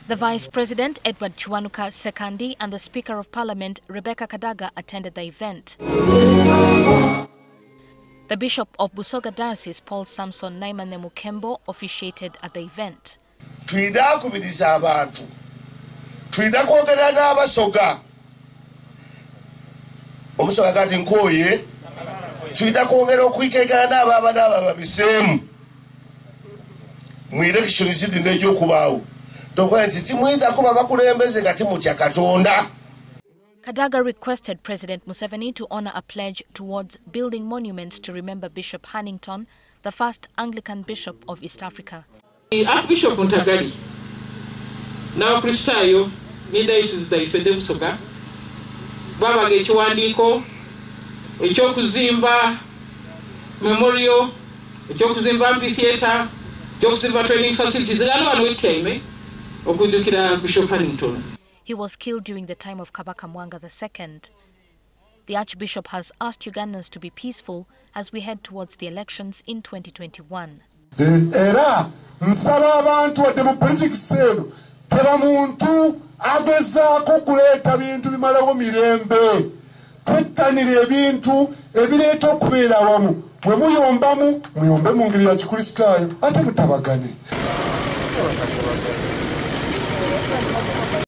The Vice President, Edward Chiwanuka Sekandi, and the Speaker of Parliament, Rebecca Kadaga, attended the event. The Bishop of Busoga Diocese, Paul Samson Naimane Mukembo, officiated at the event. Twida kubiriza abantu. Twida kwogera n'abasoga. Omusoga kati nkoye. Twida kwogera okwikekana n'ababa n'ababisemu. Mwelection zidi ndejo kubaawo. Kadaga requested President Museveni to honor a pledge towards building monuments to remember Bishop Hannington, the first Anglican Bishop of East Africa. Archbishop Ntagali, now Christayo, Diocese da Ifede Busoga, Baba Gechiwandiko, Kazimba Memorial, Kazimba Amphitheater, Kazimba Training Facilities, Bishop Hannington. He was killed during the time of Kabaka Mwanga II. The Archbishop has asked Ugandans to be peaceful as we head towards the elections in 2021. Era nsaba abantu wadde mu politics eno teba muntu agezaako kuleeta bintu bimalawo mirembe. Twettanira ebintu ebireeta okubeera awamu. Bwe muyombamu muyombe mu ngeri ya Kikristaayo ate mutabagane.